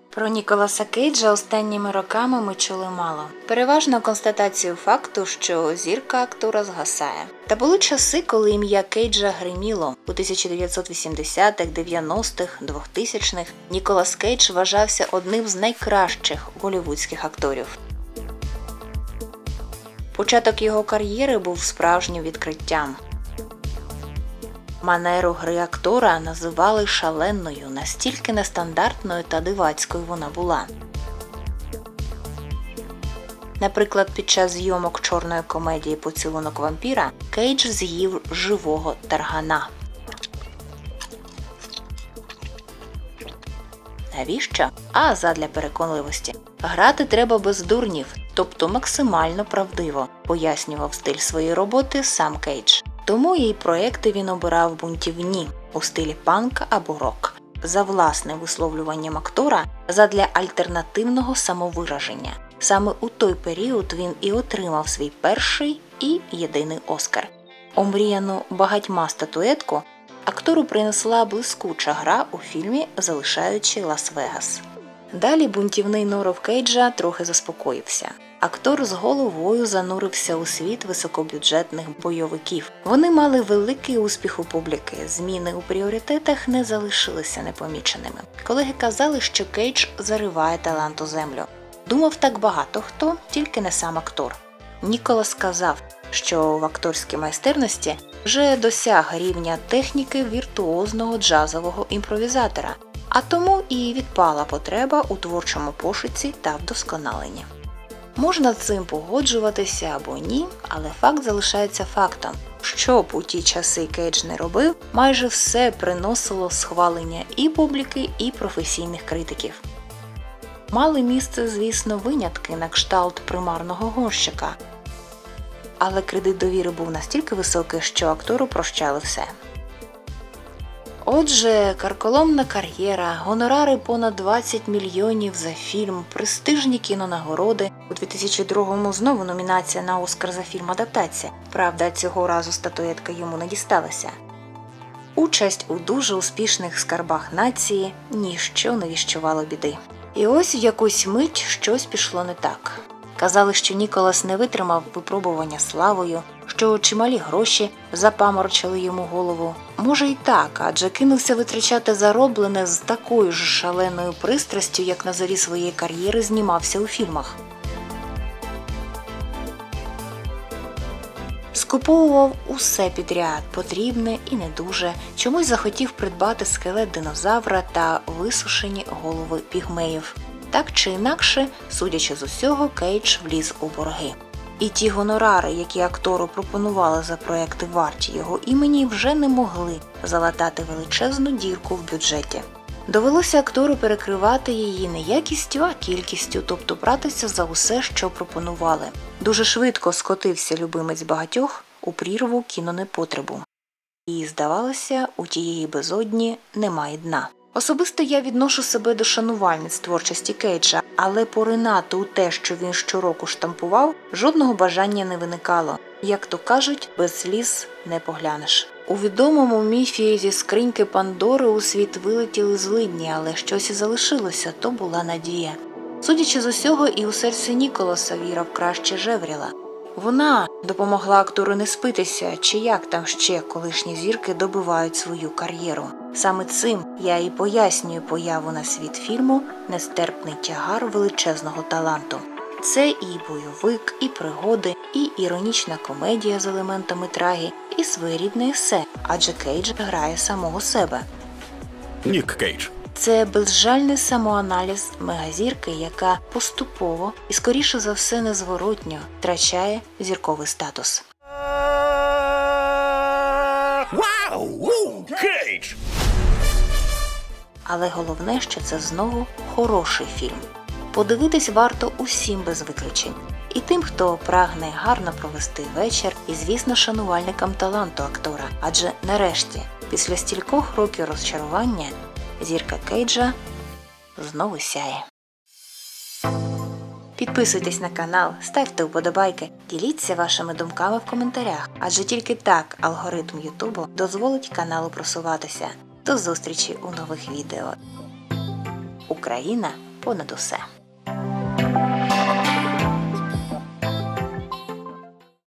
Про Ніколаса Кейджа останніми роками ми чули мало. Переважно констатацію факту, що зірка актора згасає. Та були часи, коли ім'я Кейджа гриміло. У 1980-х, 90-х, 2000-х Ніколас Кейдж вважався одним з найкращих голлівудських акторів. Початок його кар'єри був справжнім відкриттям. Манеру гри актора називали шаленою, настільки нестандартною та дивацькою вона була. Наприклад, під час зйомок чорної комедії «Поцілунок вампіра» Кейдж з'їв живого таргана. Навіщо? А задля переконливості. Грати треба без дурнів, тобто максимально правдиво, пояснював стиль своєї роботи сам Кейдж. Тому її проекти він обирав бунтівні, у стилі панк або рок, за власним висловлюванням актора задля альтернативного самовираження. Саме у той період він і отримав свій перший і єдиний Оскар. Омріяну багатьма статуетку актору принесла блискуча гра у фільмі «Залишаючи Лас-Вегас». Далі бунтівний норов Кейджа трохи заспокоївся. Актор з головою занурився у світ високобюджетних бойовиків. Вони мали великий успіх у публіки, зміни у пріоритетах не залишилися непоміченими. Колеги казали, що Кейдж зариває талант у землю. Думав так багато хто, тільки не сам актор. Ніколас сказав, що в акторській майстерності вже досяг рівня техніки віртуозного джазового імпровізатора, а тому і відпала потреба у творчому пошуці та вдосконаленні. Можна з цим погоджуватися або ні, але факт залишається фактом. Що б у ті часи Кейдж не робив, майже все приносило схвалення і публіки, і професійних критиків. Мали місце, звісно, винятки на кшталт примарного гонщика. Але кредит довіри був настільки високий, що актору прощали все. Отже, карколомна кар'єра, гонорари понад 20 мільйонів за фільм, престижні кінонагороди. У 2002-му знову номінація на Оскар за фільм «Адаптація». Правда, цього разу статуетка йому не дісталася. Участь у дуже успішних скарбах нації – ніщо не віщувало біди. І ось в якусь мить щось пішло не так. Казали, що Ніколас не витримав випробування славою, що чималі гроші запаморочили йому голову. Може і так, адже кинувся витрачати зароблене з такою ж шаленою пристрастю, як на зорі своєї кар'єри знімався у фільмах. Скуповував усе підряд, потрібне і не дуже, чомусь захотів придбати скелет динозавра та висушені голови пігмеїв. Так чи інакше, судячи з усього, Кейдж вліз у борги. І ті гонорари, які актору пропонували за проекти варті його імені, вже не могли залатати величезну дірку в бюджеті. Довелося актору перекривати її не якістю, а кількістю, тобто братися за усе, що пропонували. Дуже швидко скотився любимець багатьох у прірву кінонепотребу. І, здавалося, у тієї безодні немає дна. Особисто я відношу себе до шанувальниць творчості Кейджа, але поринати у те, що він щороку штампував, жодного бажання не виникало. Як то кажуть, без сліз не поглянеш. У відомому міфі зі скриньки Пандори у світ вилетіли злидні, але щось і залишилося, то була надія. Судячи з усього, і у серці Ніколаса віра в краще жевріла. Вона допомогла актору не спитися, чи як там ще колишні зірки добивають свою кар'єру. Саме цим я і пояснюю появу на світ фільму «Нестерпний тягар величезного таланту». Це і бойовик, і пригоди, і іронічна комедія з елементами трагі, і своєрідне есе, адже Кейдж грає самого себе. Нік Кейдж. Це безжальний самоаналіз мегазірки, яка поступово і, скоріше за все, незворотньо втрачає зірковий статус. Вау! Кейдж! Але головне, що це знову хороший фільм. Подивитись варто усім без виключень. І тим, хто прагне гарно провести вечір, і, звісно, шанувальникам таланту актора. Адже нарешті, після стількох років розчарування, зірка Кейджа знову сяє. Підписуйтесь на канал, ставте вподобайки, діліться вашими думками в коментарях, адже тільки так алгоритм Ютубу дозволить каналу просуватися. До зустрічі у нових відео. Україна понад усе.